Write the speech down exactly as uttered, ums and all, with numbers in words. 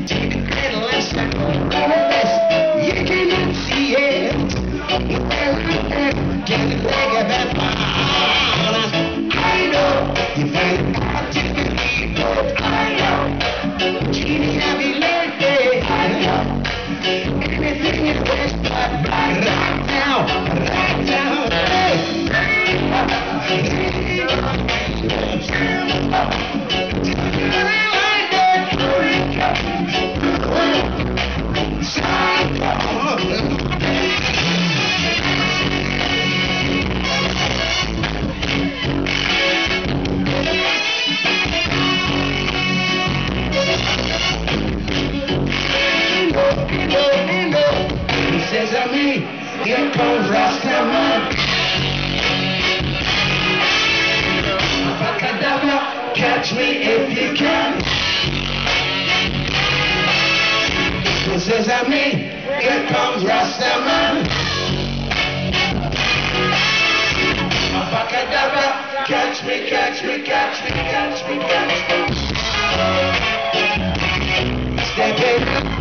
Take a little lesson. You cannot see it. Can you think of that power? I know you find it hard to believe, but I know. Genie, I believe it. I know. Anything is best, but right now, right now, hey. Says I mean, here comes Rastaman. Abacadabra, catch me if you can. Says I mean, here comes Rastaman. Abacadabra, catch me, catch me, catch me, catch me, catch me. Step in.